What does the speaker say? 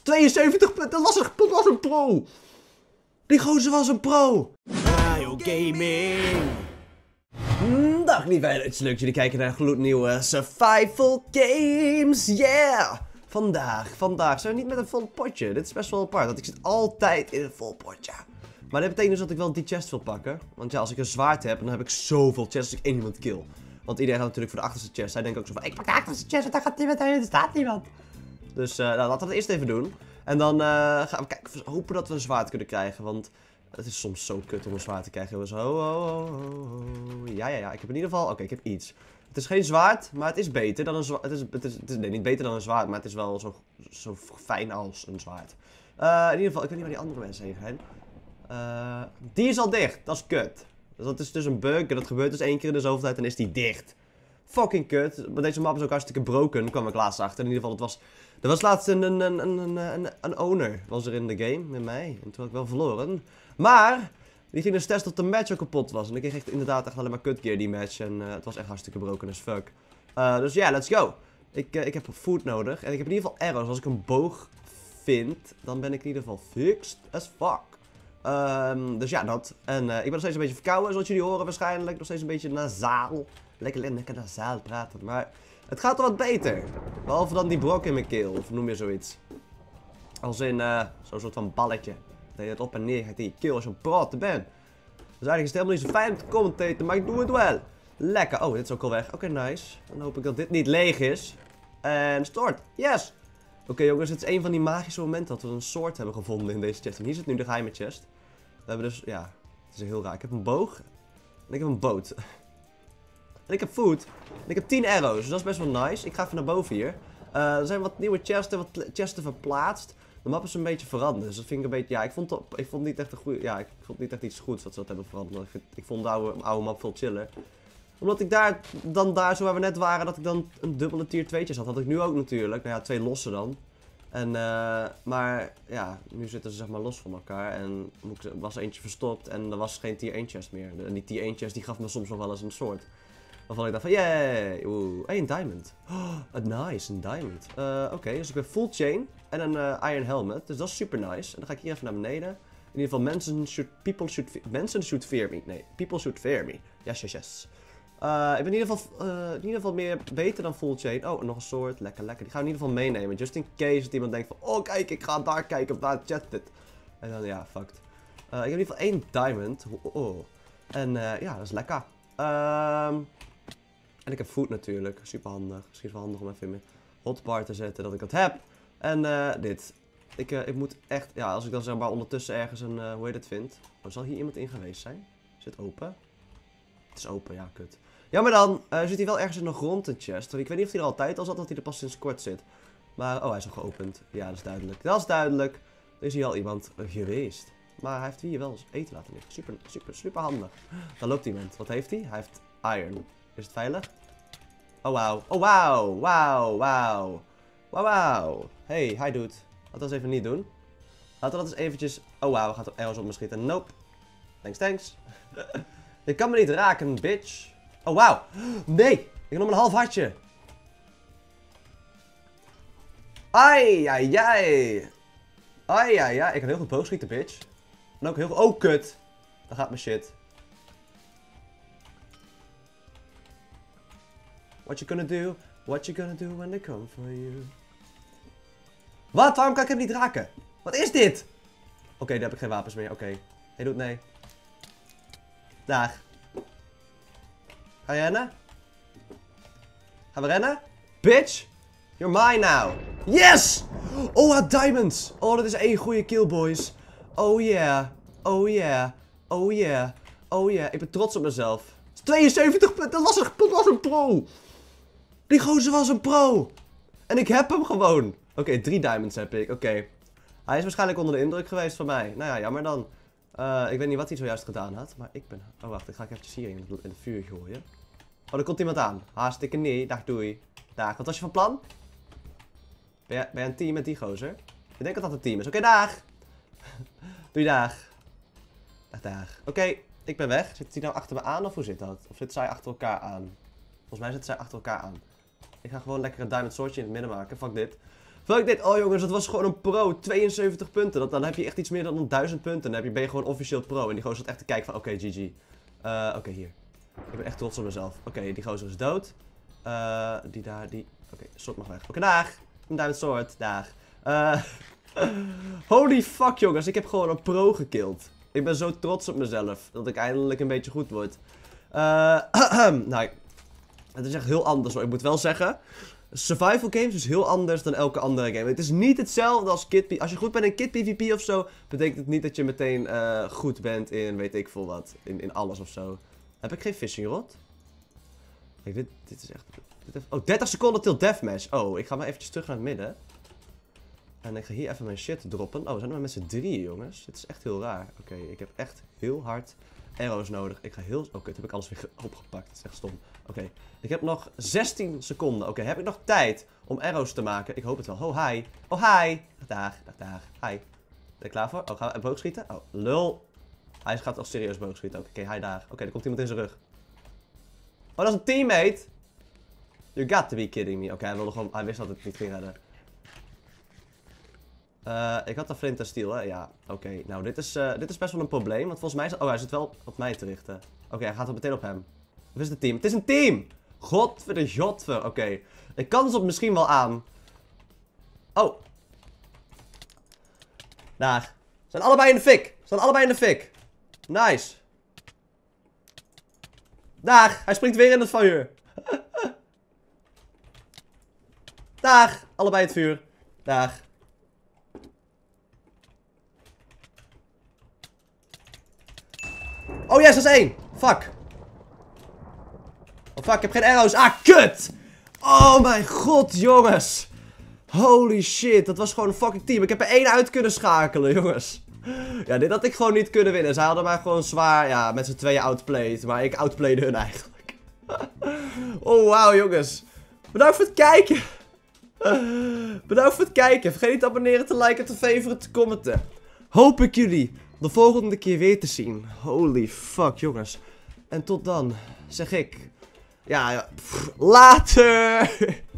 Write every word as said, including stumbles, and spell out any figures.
tweeënzeventig punten, dat was een, dat was een pro. Die gozer was een pro. Mario Gaming. Dag lieve leuk dat jullie kijken naar gloednieuwe survival games, yeah! Vandaag, vandaag zijn we niet met een vol potje, dit is best wel apart, want ik zit altijd in een vol potje. Maar dat betekent dus dat ik wel die chest wil pakken, want ja, als ik een zwaard heb, dan heb ik zoveel chests als ik één iemand kill. Want iedereen gaat natuurlijk voor de achterste chest, hij denkt ook zo van, ik pak de achterste chest, want daar gaat niemand heen, er staat niemand. Dus uh, nou, laten we dat eerst even doen. En dan uh, gaan we kijken, we hopen dat we een zwaard kunnen krijgen, want... Het is soms zo kut om een zwaard te krijgen, jongens. Ho, ho, ho, ho. Ja, ja, ja. Ik heb in ieder geval... Oké, okay, ik heb iets. Het is geen zwaard, maar het is beter dan een zwaard. Het is, het is, het is... Nee, niet beter dan een zwaard, maar het is wel zo, zo fijn als een zwaard. Uh, in ieder geval, ik weet niet waar die andere mensen heen gaan. Uh, die is al dicht. Dat is kut. Dus dat is dus een bug. En dat gebeurt dus één keer in de zoveel tijd en is die dicht. Fucking kut. Maar deze map is ook hartstikke broken, kwam ik laatst achter. In ieder geval, het was... Er was laatst een, een, een, een, een, een owner, was er in de game, met mij. En toen had ik wel verloren. Maar, die ging dus testen of de match ook kapot was. En ik kreeg echt inderdaad echt alleen maar kut gear die match. En uh, het was echt hartstikke broken as fuck. Uh, dus ja, yeah, let's go. Ik, uh, ik heb food nodig. En ik heb in ieder geval arrows. Als ik een boog vind, dan ben ik in ieder geval fixed as fuck. Um, dus ja, dat. En uh, ik ben nog steeds een beetje verkouden, zoals jullie horen waarschijnlijk. Nog steeds een beetje nasaal. Lekker, lekker nasaal praten. Maar het gaat wel wat beter. Behalve dan die brok in mijn keel, of noem je zoiets. Als in uh, zo'n soort van balletje. Dat je het op en neer gaat in je keel als je aan het praten bent. Dus eigenlijk is het helemaal niet zo fijn om te commentaten, maar ik doe het wel. Lekker. Oh, dit is ook al weg. Oké, okay, nice. Dan hoop ik dat dit niet leeg is. En stort. Yes. Oké okay, jongens, het is een van die magische momenten dat we een soort hebben gevonden in deze chest. En hier zit nu de geheime chest. We hebben dus, ja, het is heel raar. Ik heb een boog. En ik heb een boot. En ik heb food. En ik heb tien arrows, dus dat is best wel nice. Ik ga even naar boven hier. Uh, er zijn wat nieuwe chesten, wat chesten verplaatst. De map is een beetje veranderd, dus dat vind ik een beetje, ja, ik vond, het, ik vond niet echt een goede, ja, ik vond niet echt iets goeds dat ze dat hebben veranderd. Ik, vind, ik vond de oude, oude map veel chiller. Omdat ik daar, dan daar zo waar we net waren, dat ik dan een dubbele tier tweetjes had. Had ik nu ook natuurlijk, nou ja, twee losse dan. En, uh, maar, ja, nu zitten ze zeg maar los van elkaar en er was eentje verstopt en er was geen tier één chest meer. En die tier één chest die gaf me soms nog wel eens een soort. Waarvan ik dacht van, yay, oeh, hey, een diamond. Oh, nice, een diamond. Uh, Oké, okay, dus ik ben full chain en een uh, iron helmet, dus dat is super nice. En dan ga ik hier even naar beneden. In ieder geval, mensen should, people should, mensen should fear me. Nee, people should fear me. Yes, yes, yes. Uh, ik ben in ieder, geval, uh, in ieder geval meer beter dan full chain. Oh, nog een soort, lekker, lekker. Die gaan we in ieder geval meenemen, just in case dat iemand denkt van, oh kijk, ik ga daar kijken of daar chat dit. En dan, ja, fucked. Uh, ik heb in ieder geval één diamond. Oh, oh. En uh, ja, dat is lekker. Ehm... Um, En ik heb food natuurlijk, super handig. Misschien wel handig om even in mijn hotbar te zetten dat ik dat heb. En uh, dit. Ik, uh, ik moet echt, ja, als ik dan zeg maar ondertussen ergens een, uh, hoe heet het vind. Oh, zal hier iemand in geweest zijn? Is het open? Het is open, ja, kut. Ja, maar dan uh, zit hij wel ergens in de grond, een chest. Ik weet niet of hij er altijd al zat, of hij er pas sinds kort zit. Maar, oh, hij is al geopend. Ja, dat is duidelijk. Dat is duidelijk. Er is hier al iemand uh, geweest. Maar hij heeft hier wel eens eten laten liggen. Super, super, super handig. Dan loopt iemand. Wat heeft hij? Hij heeft iron. Is het veilig? Oh wauw. Oh wauw. Wauw. Wauw. Wauw wauw. Hey, hi dude. Laten we dat eens even niet doen. Laten we dat eens eventjes... Oh wauw, gaat er ergens op me schieten. Nope. Thanks, thanks. Je kan me niet raken, bitch. Oh wauw. Nee. Ik heb nog maar een half hartje. Ai, ai, ai. Ai, ai, ai. Ik kan heel goed boogschieten, bitch. En ook heel goed... Oh, kut. Dan gaat mijn shit. What you gonna do? What you gonna do when they come for you? Wat? Waarom kan ik hem niet raken? Wat is dit? Oké, okay, daar heb ik geen wapens meer. Oké. Okay. Hey, doet nee. Dag. Ga je rennen? Gaan we rennen? Bitch! You're mine now. Yes! Oh, ah, diamonds! Oh, dat is één goede kill, boys. Oh yeah. Oh yeah. Oh yeah. Oh yeah. Ik ben trots op mezelf. tweeënzeventig punten. Dat was een, dat was een pro. Die gozer was een pro. En ik heb hem gewoon. Oké, okay, drie diamonds heb ik. Oké. Okay. Hij is waarschijnlijk onder de indruk geweest van mij. Nou ja, jammer dan. Uh, ik weet niet wat hij zojuist gedaan had. Maar ik ben... Oh, wacht. Ik ga eventjes hier in het, in het vuur gooien. Oh, er komt iemand aan. Hartstikke nee. Dag, doei. Dag. Wat was je van plan? Ben jij, ben jij een team met die gozer? Ik denk dat dat een team is. Oké, okay, dag. Doei, dag. Dag, dag. Oké, okay, ik ben weg. Zit hij nou achter me aan of hoe zit dat? Of zitten zij achter elkaar aan? Volgens mij zitten zij achter elkaar aan. Ik ga gewoon lekker een diamond swordje in het midden maken. Fuck dit. Fuck dit. Oh jongens, dat was gewoon een pro. tweeënzeventig punten. Dat, dan heb je echt iets meer dan duizend punten. Dan heb je, ben je gewoon officieel pro. En die gozer zat echt te kijken van, oké, okay, G G. Uh, oké, okay, hier. Ik ben echt trots op mezelf. Oké, okay, die gozer is dood. Uh, die daar, die... Oké, okay, sword mag weg. Oké, okay, daag. Een diamond sword. Daag. Uh, holy fuck jongens, ik heb gewoon een pro gekilld. Ik ben zo trots op mezelf. Dat ik eindelijk een beetje goed word. Uh, nou, het is echt heel anders hoor. Ik moet wel zeggen... Survival games is heel anders dan elke andere game. Het is niet hetzelfde als Kid PvP. Als je goed bent in Kid PvP of zo, betekent het niet dat je meteen uh, goed bent in weet ik veel wat. In, in alles of zo. Heb ik geen fishing rod? Kijk, dit, dit is echt... Dit heeft, oh, dertig seconden till deathmatch. Oh, ik ga maar eventjes terug naar het midden. En ik ga hier even mijn shit droppen. Oh, we zijn er maar met z'n drieën, jongens. Dit is echt heel raar. Oké, okay, ik heb echt heel hard arrows nodig. Ik ga heel... Oké, okay, toen heb ik alles weer opgepakt. Dat is echt stom. Oké, okay. Ik heb nog zestien seconden. Oké, okay, heb ik nog tijd om arrows te maken? Ik hoop het wel. Oh, hi. Oh, hi. Dag, dag, dag. Hi. Ben je klaar voor? Oh, gaan we boogschieten? Oh, lul. Hij gaat al serieus boogschieten. Oké, okay, hi, dag. Oké, okay, er komt iemand in zijn rug. Oh, dat is een teammate. You got to be kidding me. Oké, okay, hij wilde gewoon... Hij wist dat het niet ging redden. Uh, ik had een flint en steel, hè? Ja, oké. Okay. Nou, dit is, uh, dit is best wel een probleem. Want volgens mij is... Oh, hij zit wel op mij te richten. Oké, okay, hij gaat het meteen op hem. Of is het een team? Het is een team! Godver de godver. Oké. Okay. Ik kan ze op misschien wel aan. Oh. Daar. Ze zijn allebei in de fik. Ze zijn allebei in de fik. Nice. Daar. Hij springt weer in het vuur. Daar. Allebei het vuur. Daar. Oh yes, dat is één. Fuck. Oh fuck, ik heb geen arrows. Ah, kut! Oh mijn god, jongens. Holy shit, dat was gewoon een fucking team. Ik heb er één uit kunnen schakelen, jongens. Ja, dit had ik gewoon niet kunnen winnen. Zij hadden mij gewoon zwaar, ja, met z'n tweeën outplayed. Maar ik outplayde hun eigenlijk. Oh, wauw, jongens. Bedankt voor het kijken. Bedankt voor het kijken. Vergeet niet te abonneren, te liken, te favorieten, te commenten. Hoop ik jullie de volgende keer weer te zien. Holy fuck, jongens. En tot dan, zeg ik... Ja, ja. Pff, later!